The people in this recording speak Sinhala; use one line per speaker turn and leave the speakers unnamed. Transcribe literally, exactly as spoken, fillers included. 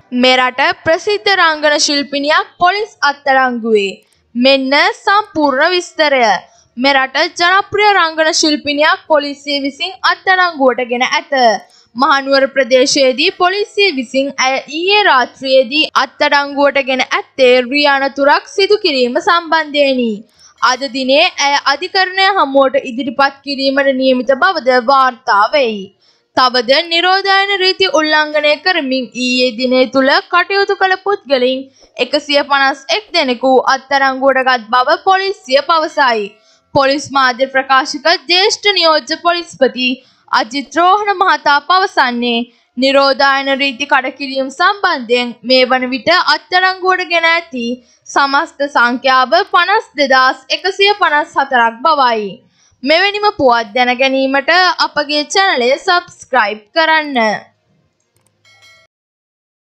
මෙරට ප්‍රසිද්ධ රංගන ශිල්පිනියක් පොලිස් අත්අඩංගුවේ. මෙන්න සම්පූර්ණ විස්තරය. මෙරට ජනප්‍රිය රංගන ශිල්පිනියක් පොලිසිය විසින් අත්අඩංගුවට ගෙන ඇත. මහනුවර ප්‍රදේශයේදී පොලිසිය විසින් ඇය ඊයේ රාත්‍රියේදී අත්අඩංගුවට ගෙන ඇත්තේ රියානතුරක් සිදු කිරීම සම්බන්ධයෙනි. අද දිනේ ඇය අධිකරණය හමුවට ඉදිරිපත් කිරීමට නියමිත බවද වාර්තා වෙයි. තවද නිරෝධායන රීති උල්ලංඝනය කරමින් ඊයේ දිනේ තුල කටයුතු කළ පුද්ගලයින් එකසිය පනස් එක් දෙනෙකු අත්අඩංගුවට ගත් බව පොලිසිය පවසයි. පොලිස් මාධ්‍ය ප්‍රකාශක ජ්‍යෙෂ්ඨ නියෝජ්‍ය පොලිස්පති අජිත් රෝහණ මහතා පවසන්නේ නිරෝධායන රීති කඩකිරීම සම්බන්ධයෙන් මේ වන විට අත්අඩංගුවට ගෙන ඇති සමස්ත සංඛ්‍යාව පනස් දෙදාස් එකසිය පනස් හතරක් බවයි. මෙවැනිම පුවත් දැන ගැනීමට අපගේ චැනලය සබ්ස්ක්‍රයිබ් කරන්න.